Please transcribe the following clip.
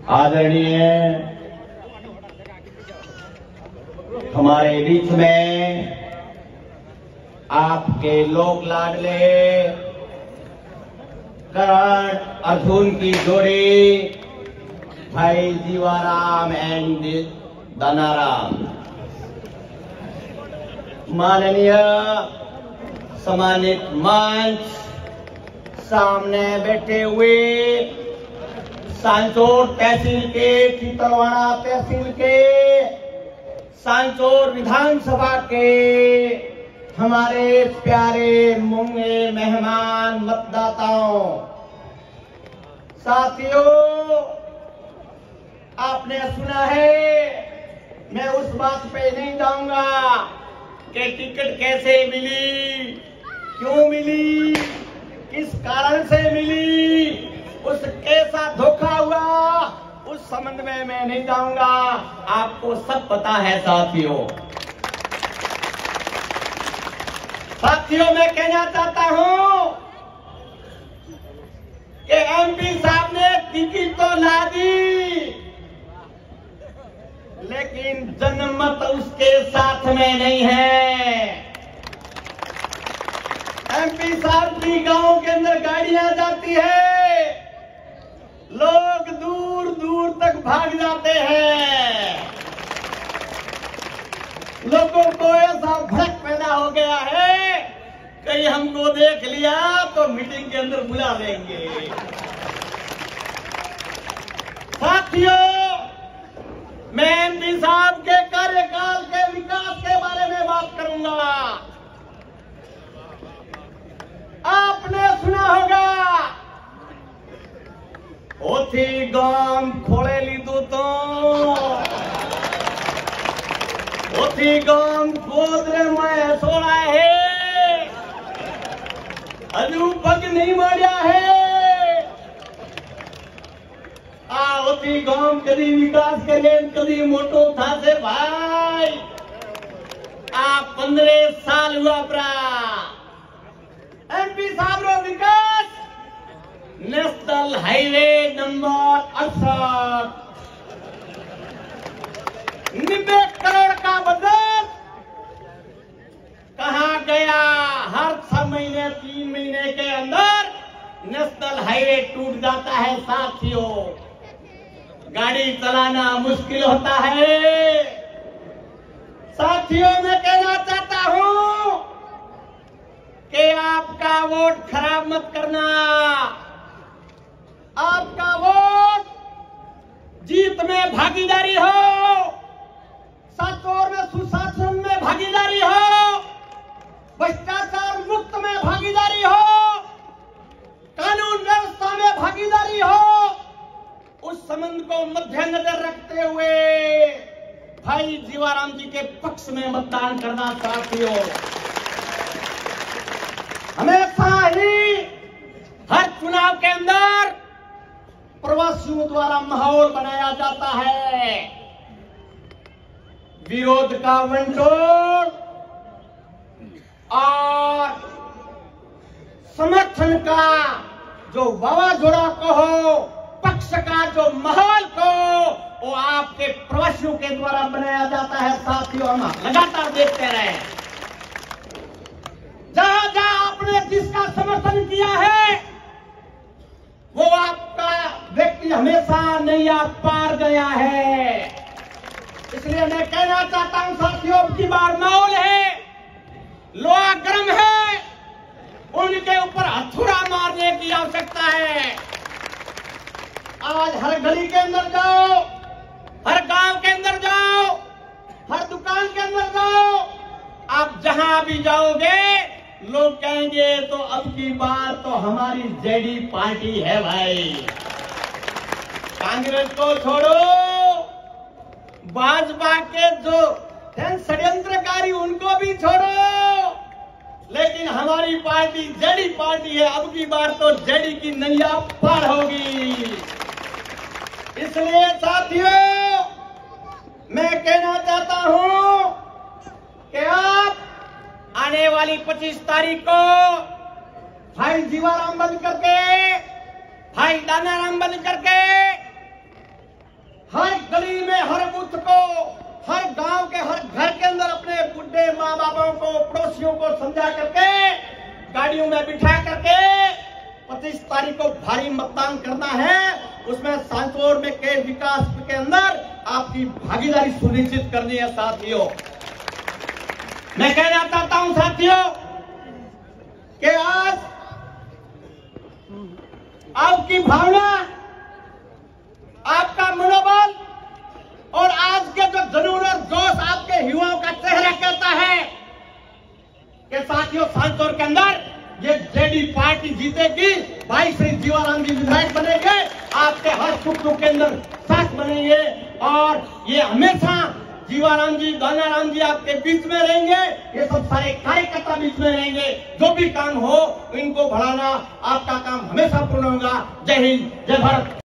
आदरणीय हमारे बीच में आपके लोक लाडले करण अर्जुन की जोड़ी भाई जीवाराम एंड दानाराम, माननीय सम्मानित मंच, सामने बैठे हुए सांचौर तहसील के, चितलवाड़ा तहसील के, सांचौर विधानसभा के हमारे प्यारे मूंगे मेहमान मतदाताओं, साथियों, आपने सुना है, मैं उस बात पे नहीं जाऊंगा कि टिकट कैसे मिली, क्यों मिली, किस कारण से मिली, उस कैसा धोखा हुआ, उस संबंध में मैं नहीं जाऊंगा। आपको सब पता है साथियों। मैं कहना चाहता हूं कि एमपी साहब ने टिकट तो ला दी, लेकिन जनमत उसके साथ में नहीं है। एमपी साहब की गांव के अंदर गाड़ियां जाती है, लोग दूर दूर तक भाग जाते हैं। लोगों को ऐसा भड़क पैदा हो गया है, कहीं हमको देख लिया तो मीटिंग के अंदर बुला लेंगे। साथियों, मैं एमपी साहब के कार्यकाल के विकास के बारे में बात करूंगा। आपने सुना होगा, ओथी गाम खोले लीधु तो, ओथी गाम गोदरे में सोड़ा है, हजू पग नहीं मारिया है। ओथी गाम कदी विकास करे, कदी मोटो था से भाई। 15 साल हुआ परा एमपी साहब रो विकास, नेशनल हाईवे नंबर 68 90 करोड़ का बजट कहाँ गया? हर 6 महीने 3 महीने के अंदर नेशनल हाईवे टूट जाता है साथियों, गाड़ी चलाना मुश्किल होता है। साथियों, मैं कहना चाहता हूं कि आपका वोट खराब मत करना। आपका वोट जीत में भागीदारी हो, सांचौर में सुशासन में भागीदारी हो, भ्रष्टाचार मुक्त में भागीदारी हो, कानून व्यवस्था में भागीदारी हो, उस संबंध को मद्देनजर रखते हुए भाई जीवाराम जी के पक्ष में मतदान करना। साथियों, हमेशा ही हर चुनाव के अंदर प्रवासियों द्वारा माहौल बनाया जाता है, विरोध का वंटोल और समर्थन का जो वावाजोड़ा को हो, पक्ष का जो माहौल को, वो आपके प्रवासियों के द्वारा बनाया जाता है। साथियों, हम लगातार देखते रहे, जहां जहां आपने जिसका समर्थन किया है, वो आपका व्यक्ति हमेशा नैया पार गया है। इसलिए मैं कहना चाहता हूं साथियों, की बार माहौल है, लोहा गर्म है, उनके ऊपर हथौड़ा मारने की आवश्यकता है। आज हर गली के अंदर जाओ, हर गांव के अंदर जाओ, हर दुकान के अंदर जाओ, आप जहां भी जाओगे लोग कहेंगे तो अब की बार तो हमारी जेडी पार्टी है भाई। कांग्रेस को छोड़ो, भाजपा के जो षड्यंत्रकारी उनको भी छोड़ो, लेकिन हमारी पार्टी जेडी पार्टी है। अब की बार तो जेडी की नैया पार होगी। इसलिए साथियों, मैं कहना चाहता हूं कि आप आने वाली 25 तारीख को भाई जीवाराम बंद करके, भाई दानाराम बंद करके गली में, हर बूथ को, हर गांव के हर घर के अंदर अपने बुढ़े माँ बापों को, पड़ोसियों को समझा करके, गाड़ियों में बिठा करके 25 तारीख को भारी मतदान करना है। उसमें सांचौर में के विकास के अंदर आपकी भागीदारी सुनिश्चित करनी है। साथियों, मैं कहना चाहता हूं साथियों कि आज आपकी भावना, आपका मनोबल और आज के जो जुनून और जोश आपके युवाओं का चेहरा कहता है कि साथियों सांचौर के अंदर ये जेडी पार्टी जीतेगी। भाई श्री जीवाराम जी विधायक बनेंगे, आपके हर सुख दुख के अंदर साथ बनेंगे और ये हमेशा जीवाराम जी, दानाराम जी आपके बीच में रहेंगे। ये सब सारे कार्यकर्ता बीच में रहेंगे। जो भी काम हो इनको बढ़ाना आपका काम हमेशा पूर्ण होगा। जय हिंद, जय भारत।